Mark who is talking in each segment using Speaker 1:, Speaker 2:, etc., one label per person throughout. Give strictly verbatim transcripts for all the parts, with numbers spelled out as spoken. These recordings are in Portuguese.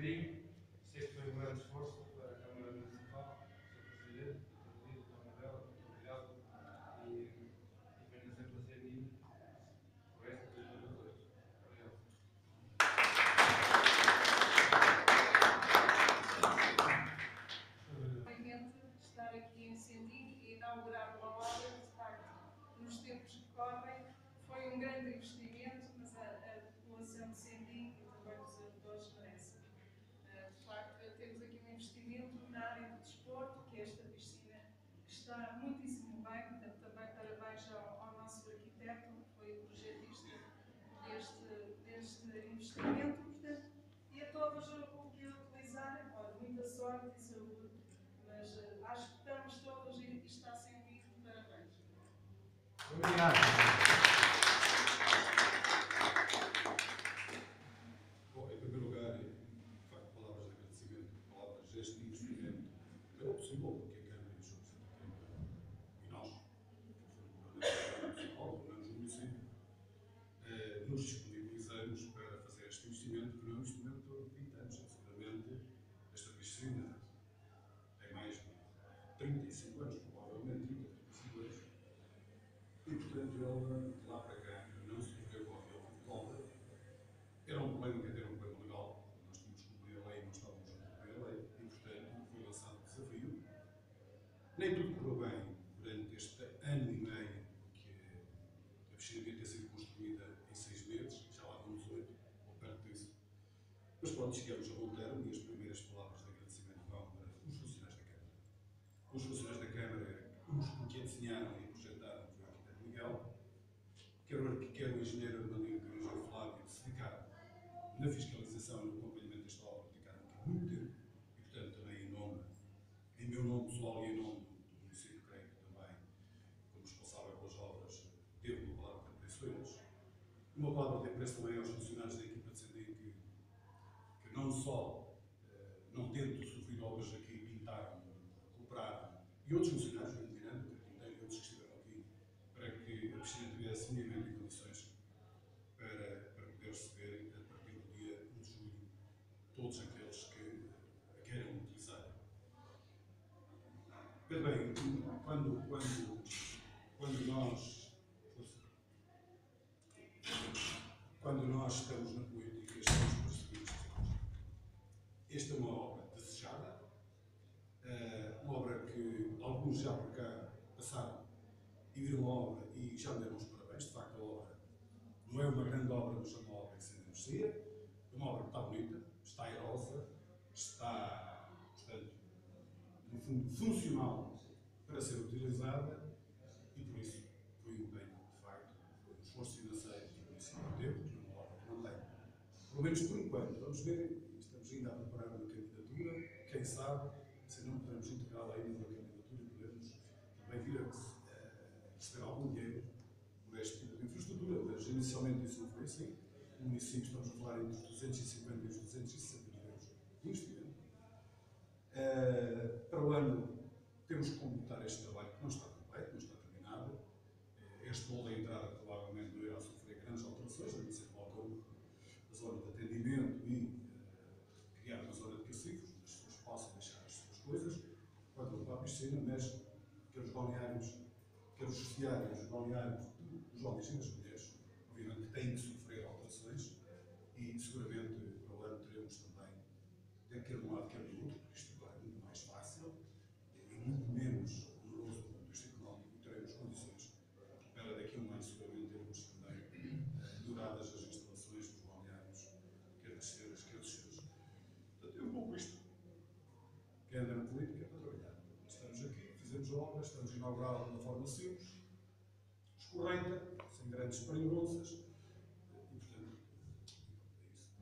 Speaker 1: Sendinho. Sei que foi um grande esforço para a Câmara Municipal, o senhor Presidente, o doutor Manuel, muito obrigado. E, e venho sempre a Sendinho por esta e por todas. Obrigado.
Speaker 2: Estar aqui em Sendinho e inaugurar uma obra que, de facto, nos tempos que correm, foi um grande investimento, mas a, a população de Sendinho e também dos arredores merecem. De facto, temos aqui um investimento na área do desporto, que é esta piscina, que está muitíssimo bem. Portanto, também parabéns ao, ao nosso arquiteto, que foi o projetista deste, deste investimento. Portanto, e a todos o que o utilizarem, olha, muita sorte e saúde. Mas uh, acho que estamos todos e, e está sentido. Parabéns.
Speaker 3: Obrigado.
Speaker 4: Bom, em primeiro lugar, de facto, palavras de agradecimento, palavras deste investimento, é possível, porque a Câmara e os Jogos da Câmara e nós, municipal, governamos o município, eh, nos disponibilizamos para fazer este investimento, que não é um investimento de vinte anos, seguramente esta piscina tem mais de trinta e cinco anos, provavelmente trinta, trinta e cinco anos, e portanto ele, de lá para cá, não se sofreu com aquele tipo de obra. Era um problema, que era um problema legal, nós tínhamos que cumprir a lei e não estávamos a cumprir a lei, e portanto foi lançado o desafio. Nem tudo correu bem durante este ano e meio, porque a piscina devia ter sido construída em seis meses, já lá vamos oito, ou perto disso. Mas pronto, chegamos a bom termo e as primeiras palavras de agradecimento vão para os funcionários da Câmara. Os funcionários da Câmara, os que a desenharam e projetaram, foi o arquiteto Miguel, quer o, quer o engenheiro Armandinho, quer o engenheiro Flávio, que se dedicaram na fiscalização e no acompanhamento desta obra, dedicaram aqui muito tempo, e portanto também em nome, em meu nome pessoal e em nome do, do município, creio que também, como responsável pelas obras, devo uma palavra de apreço a eles. Uma palavra de apreço também aos funcionários da equipa de Sendinho, que, que não só eh, não tendo sofrido obras aqui, pintaram, cooperaram, e outros funcionários, o Miranda, o Quinteiro e outros que estiveram aqui, para que a piscina tivesse minimamente em condições para, para poder receber, a partir do dia um de julho, todos aqueles que a queiram utilizar. Pois bem, quando, quando, quando, nós, quando nós estamos na política, estamos para os seguintes coisas. Esta é uma obra desejada, uma obra que alguns já por cá passaram e viram a obra e já me deram os parabéns. De facto, a obra não é uma grande obra, mas é uma obra que se anuncia. É uma obra que está bonita, está airosa, está, portanto, no fundo, funcional para ser utilizada e, por isso, foi um empenho, de facto, foi um esforço financeiro que o município teve, porque é uma obra que não tem. Pelo menos por enquanto, vamos ver, estamos ainda a preparar uma candidatura, quem sabe, se não poderemos integrá-la ainda na candidatura e podemos também vir a receber algum dinheiro por este tipo de infraestrutura, mas inicialmente isso não foi assim. No município estamos a falar entre os duzentos e cinquenta e os duzentos e sessenta mil euros de investimento. Uh, para o ano temos que completar este trabalho, que não está completo, não está terminado. Uh, este molde de entrada provavelmente não irá sofrer grandes alterações, deve ser faltou a zona de atendimento e uh, criar uma zona de cacifros, onde as pessoas possam deixar as suas coisas, quanto para a piscina, mas quer os balneários, quer os vestiários, os balneários dos homens e das mulheres, obviamente que têm que sofrer alterações e seguramente para o ano teremos também, quer de um lado, quer do outro, porque isto agora é muito mais fácil e muito menos oneroso do ponto de vista económico e teremos condições para daqui a um ano seguramente termos também melhoradas as instalações dos balneários, quer das senhoras, quer dos senhores. Portanto, é um pouco isto. Quem anda na política é para trabalhar. Estamos aqui, fizemos a obra, estamos a inaugurá-la de uma forma simples, escorreita, sem grandes peringonças, e portanto, é isso.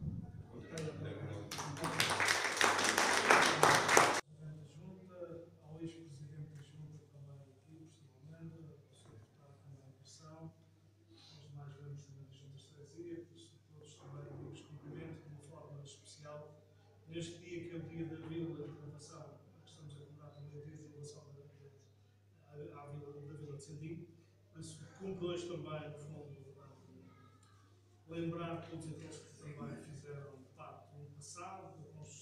Speaker 3: Da Junta, ao ex-presidente da Junta também aqui, personalmente, ao senhor deputado também da Comissão, aos demais membros também da Junta de Freguesia, todos também amigos, cumprimento de uma forma especial neste dia que é o dia da Vila de Renovação, que estamos a comemorar também o dia de elevação da, da, à Vila, da Vila de Sendinho. Mas cumpro hoje também, no fundo, lembrar todos aqueles que também fizeram parte do passado, da construção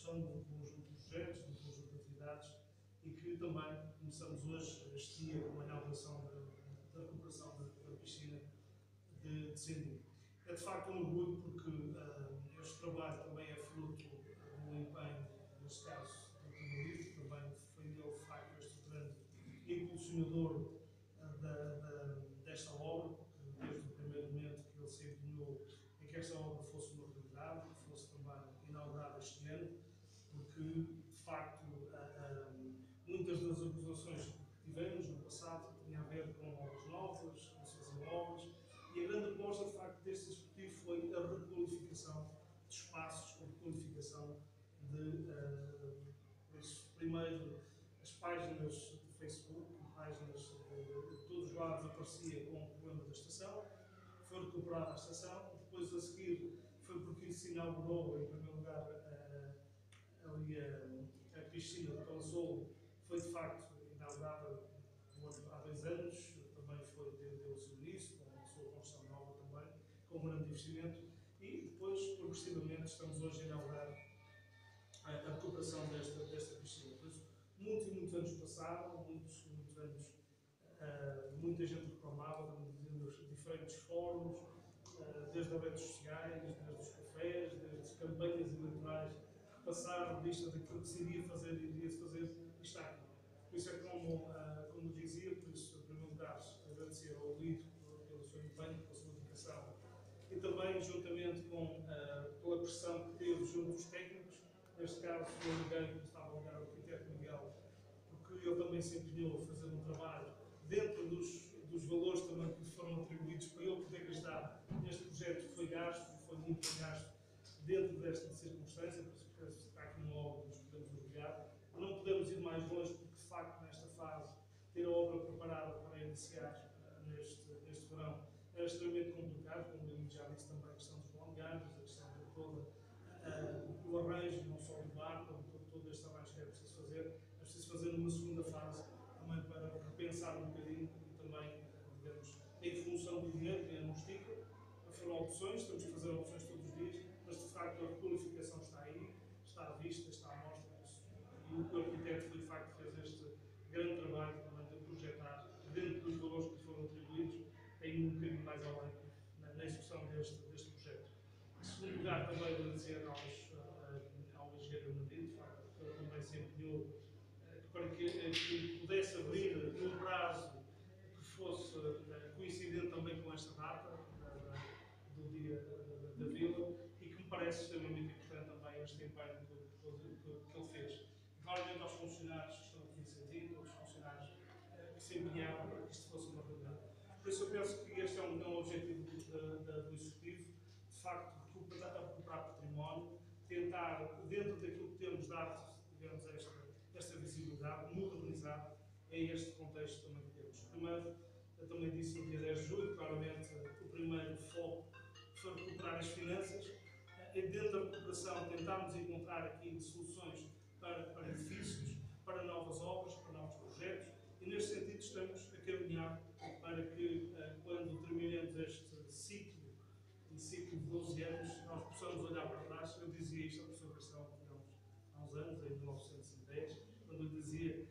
Speaker 3: também começamos hoje, este dia, com a inauguração da, da recuperação da, da piscina de, de Sendim. É de facto um orgulho porque uh, este trabalho também é fruto do empenho, neste caso, do Timorido, também foi ele, de facto, este grande impulsionador uh, da, da, desta obra, porque desde o primeiro momento que ele se empenhou em que esta obra fosse uma realidade, que fosse também inaugurada este ano, porque, de facto, uh, uh, muitas das acusações que tivemos no passado tinham a ver com obras novas, com se faziam obras, e a grande aposta, de facto, deste executivo foi a requalificação de espaços, a requalificação de, uh, primeiro, as páginas de Facebook, páginas de todos os lados aparecia com o problema da estação, foi recuperada a estação, depois a seguir foi porque se inaugurou, em primeiro lugar, uh, ali a, a piscina de Consolo, foi de facto inaugurada há dois anos, também foi, deu o seu início, com a sua construção nova também, com um grande investimento, e depois, progressivamente, estamos hoje a inaugurar a, a recuperação desta, desta piscina. Por isso, muitos e muitos anos passaram, muitos, muitos anos, uh, muita gente reclamava, nos diferentes fóruns, uh, desde as redes sociais, desde os cafés, desde as campanhas eleitorais, que passaram lista daquilo que se iria fazer e iria-se fazer, e está aqui. Por isso é como, uh, como dizia, por isso, em primeiro lugar, agradecer ao Lido pelo seu empenho, pela sua dedicação, e também, juntamente com, uh, pela pressão que teve junto dos técnicos, neste caso, o Miguel, que estava a ligar o arquiteto Miguel, porque ele também se empenhou a fazer um trabalho dentro dos, dos valores também que lhe foram atribuídos para ele poder gastar neste projeto, foi gasto, foi muito gasto dentro desta circunstância, por isso que está aqui uma obra que nos podemos orgulhar. Não podemos ir mais longe, porque de facto, nesta fase, ter a obra preparada para iniciar uh, neste, neste verão era extremamente complicado, como ele já disse também, a questão dos balneários, a questão de toda uh, o arranjo, não só do barco, como todo, todo este arranjo que é preciso fazer, é preciso fazer numa segunda fase, também para repensar um bocadinho e também, digamos, em função do dinheiro, que não estica, foram opções, temos que fazer opções todos os dias, mas de facto a requalificação está aí, está à vista, está à mostra, e o arquiteto foi de facto fez este grande trabalho também de projetar, dentro dos valores que lhe foram atribuídos, tem um bocadinho mais além na, na execução deste, deste projeto. Em segundo lugar, também agradecer aos, uh, ao engenheiro Nadir, de facto, que ele também se empenhou uh, para que, uh, que pudesse abrir num prazo que fosse uh, coincidente também com esta data uh, do dia uh, da Vila, e que me parece extremamente importante também este empenho que, que, que, que ele fez. Claramente aos funcionários que estão aqui sentidos, aos funcionários uh, que se empenharam para que isto fosse uma realidade. Por isso eu penso que este é um, é um objetivo do, da, do Executivo, de facto, recuperar, recuperar património, tentar, dentro daquilo que temos, dar, digamos, esta, esta visibilidade, modernizar, é este contexto também que temos. Primeiro, eu também disse no dia dez de julho, claramente, o primeiro foco foi recuperar as finanças, e dentro da recuperação tentarmos encontrar aqui soluções para, para edifícios, para novas obras, para novos projetos, e neste sentido estamos a caminhar para que, quando terminemos este ciclo, um ciclo de doze anos, nós possamos olhar para trás. Eu dizia isto ao professor Castelo há uns anos, em mil novecentos e dez, quando eu dizia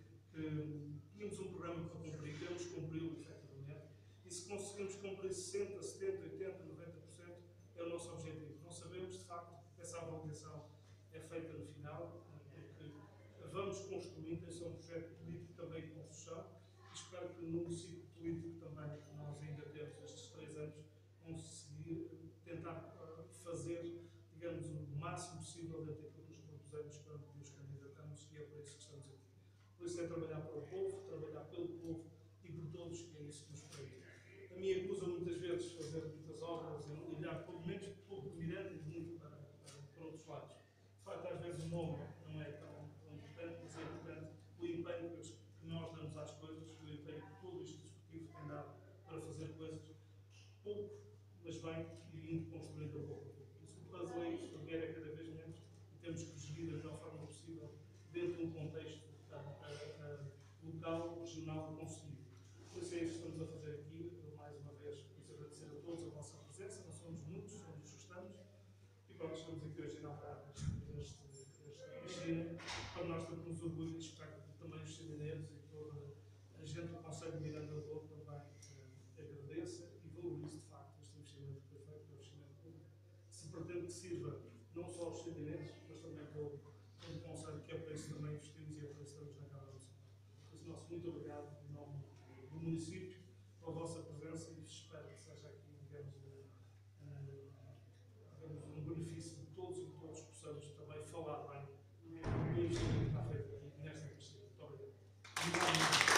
Speaker 3: que tínhamos um programa para cumprir, temos cumpri-lo efetivamente, e se conseguimos cumprir sessenta, setenta, oitenta, noventa por cento, é o nosso objetivo. Não sabemos, de facto, essa avaliação é feita no final, porque vamos construindo, esse é um projeto político também de construção, e espero que no ciclo político também que nós ainda temos estes três anos, conseguir tentar fazer, digamos, o máximo possível dentro daquilo que nos propusemos quando nos candidatamos, e é por isso que estamos aqui. Por isso é trabalhar para o povo, trabalhar pelo povo e por todos, que é isso que nos prega. A mim acusa muitas vezes fazer muitas obras e olhar pelo menos pouco de Miranda e muito para, para, para outros lados. De facto, às vezes o nome não é tão, tão importante, mas é importante o empenho que nós damos às coisas, o empenho que todo este Executivo tem dado para fazer coisas pouco, mas bem, e indo construindo a pouco a pouco. Isso o puzzle é isto, o dinheiro é cada vez menos, e temos que gerir da melhor forma possível, dentro de um contexto uh, uh, uh, local, regional e conseguido. Por isso é isso que estamos a fazer aqui. Eu, mais uma vez, quis agradecer a todos a vossa presença, não somos muitos, somos os que estamos, e pronto, estamos aqui hoje a inaugurar esta piscina, para nós termos orgulho, e espero que também os mineiros e toda a gente do Conselho de Miranda do Douro também eh, agradeça e valorize de facto este investimento que foi feito, o investimento público. Se pretende que sirva não só aos chineses, mas também todo, todo o Conselho, que é para isso também investimos e é para isso estamos na Câmara Municipal. Por isso, nosso muito obrigado em nome do município pela vossa presença e espero que seja aqui, digamos, um, um, um benefício de todos e que todos possamos também falar bem do investimento que está feito aqui nesta investimento. Muito obrigado. Obrigado.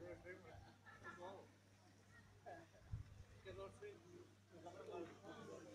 Speaker 5: Que